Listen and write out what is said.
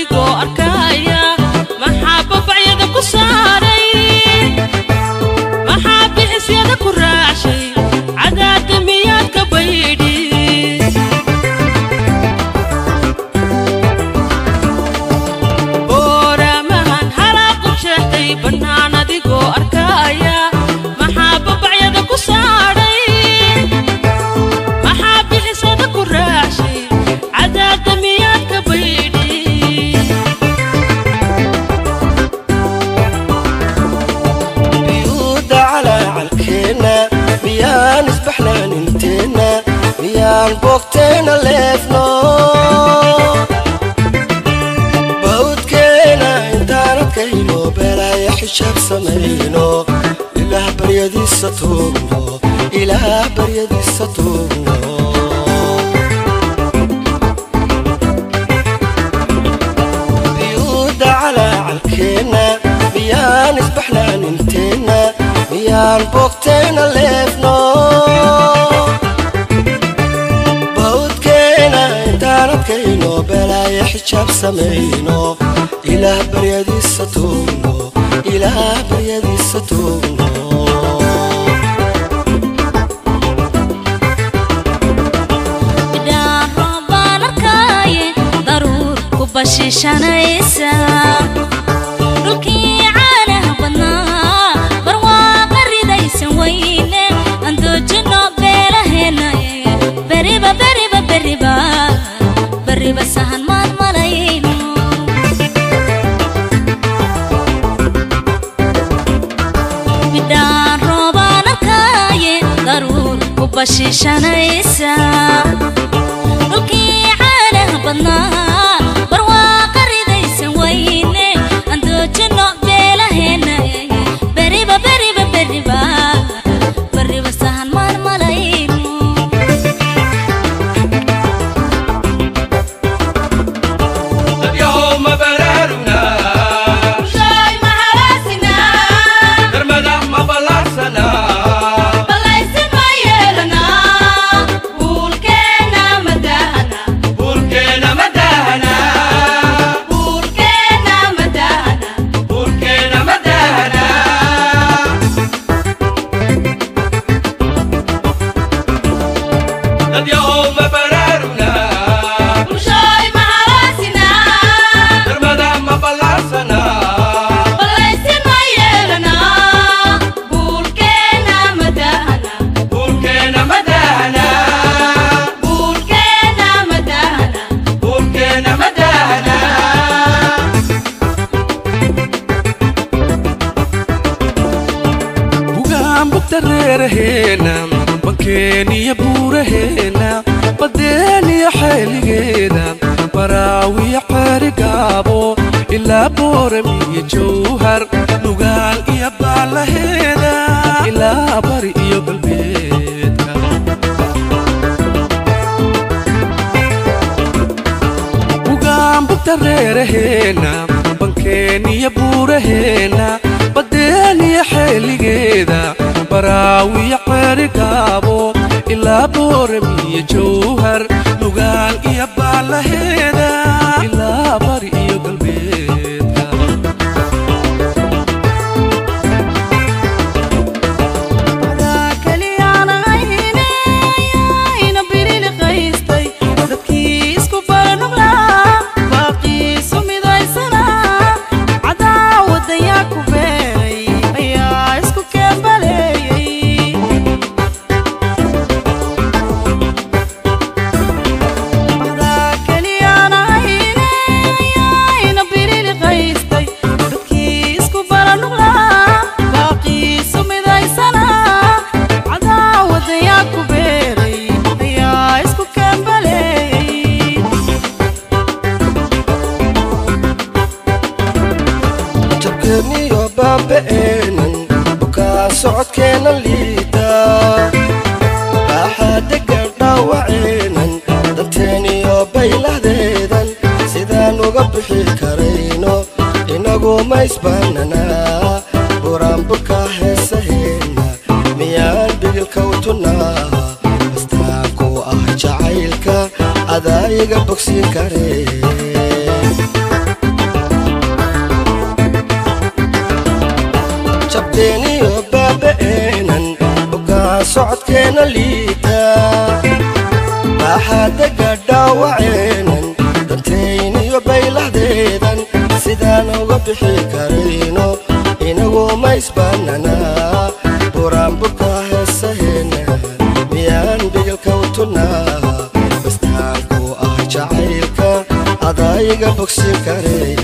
adigoo arkaya maxaa babacyada ku saaray maxaa bixisyada ku raacay cadaada miyaad ka baydhi booramahan halaaqu sheegtay bannaan adigoo arkaya maxaa babacyada ku saaray maxaa bixisyada ku raacay cadaada miyaad ka baydhi biyuuda calaa calkeena miyaan isbaxnaan inteena miyaan boogteena leefno bawdkeena intaan adkayno beelaaya xijaab samayno ilaah baryadiisa tuugno ilaah baryadiisa tuugno biyuuda calaa calkeena miyaan isbaxnaan inteena miyaan boogteena leefno bawdkeena intaan adkayno beelaaya xijaab samayno ilaah baryadiisa tuugno ilaah baryadiisa tuugno bidhaan roobaan arkaaye daruur ku bashiishanaysa dhulkii caanaha badnaa barwaaqa ridaysan weyne aan doojino beelaheena beriba beriba beriba beriba sahan maan malayno bidhaan roobaan arkaaye daruur ku bashiishanaysa dhulkii caanaha badnaa barwaaqa ridaysan weyne aan doojino beelaheena beriba beriba beriba beriba sahan maan malayno اليوم برارنا شاي محراسنا درمدا ما بلارسنا بلايسن ما يلنا بولكنا مدهنا بوركينا مداهنا بولكنا مدهنا بوركينا مداهنا اليوم برارنا شاي محراسنا درمدا ما بلارسنا بلايسن ما يلنا بولكنا مدهنا بوركينا مداهنا بولكنا مدهنا بوركينا مداهنا bugaan bugtareeraheena bankeeniya buuraheena badeeniya xeeligeeda baraawiya qeerigaabo ilaa booramiya jowhar nugaal iyo baalaheeda ilaa bari iyo galbeedka bugaan bugtareeraheena bankeeniya buuraheena badeeniya xeeligeeda baraawiya qeerigaabo ilaa booramiya jowhar nugaal iyo baalaheeda ilaa bari iyo galbeedka jabkeeniyo baaba'eenan bukaa socodkeena liita baaxaada gardhaawaceenan danteeniyo baylahdeedan sidaan uga bixi karayno inagu ma isbaananaa buraanburka heesaheena miyaan bigilka u tunnaa bastaanku ah jacaylka adaayiga bogsiin karee baaba'eenan bukaan socodkeena liita baaxaadaga dhaawaceenan dantayniyo baylahdeedan sidaan uga bixi karayno inagu ma isbaananaa buraanburka heesaheena miyaan bigalka u tunaa bastaanku ah jacaylka adayga bogsi karaya